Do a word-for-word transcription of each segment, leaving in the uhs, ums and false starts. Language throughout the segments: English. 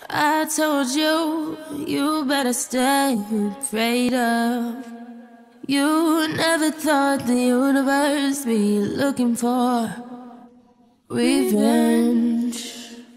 I told you, you better stay prayed up. You never thought the universe be looking for revenge.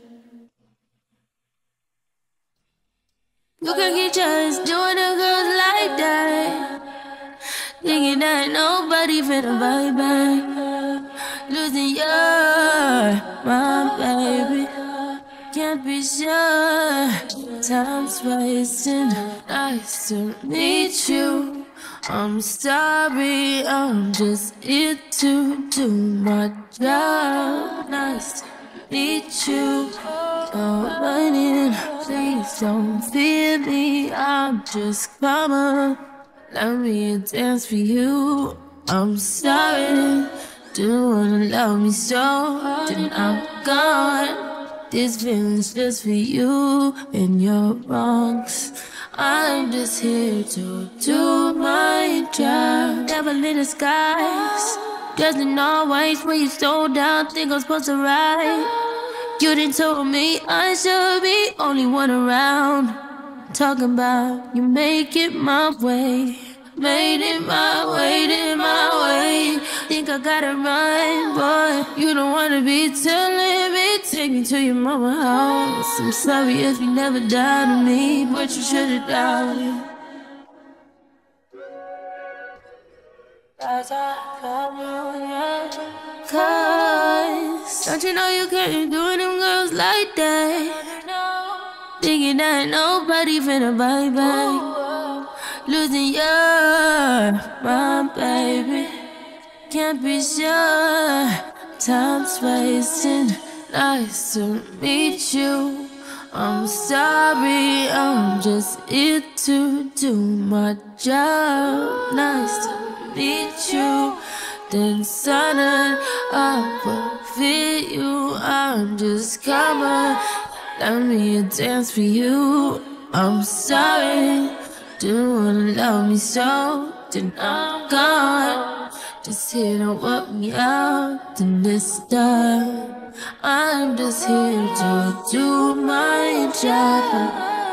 Look like you just doing the girls like that, thinking that nobody finna bite back. Losing your mind, baby. Can't be sure. Time's wasting. Nice to meet you. I'm sorry, I'm just here to do my job. Nice to meet you. Oh, running, please don't fear me. I'm just coming. Let me dance for you. I'm sorry, do wanna love me so, then I'm gone. This feeling's just for you and your wrongs. I'm just here to do my job. Devil in the skies, doesn't always when you slow down, think I'm supposed to ride. You didn't tell me I should be only one around. Talking about you make it my way. Made it my way, did my way. Think I gotta run, boy. You don't wanna be telling me. Take me to your mama house. I'm sorry if you never doubted me, but you should've doubted. Cause don't you know you can't do them girls like that? Thinking that nobody finna bite back. Losing your mind, baby. Can't be sure. Time's wasting. Nice to meet you. I'm sorry, I'm just here to do my job. Nice to meet you. Then sudden I will fit you. I'm just coming. Let me dance for you. I'm sorry. Do wanna love me so, then I'm gone. Just here to work me out, then this done. I'm just here to do my job.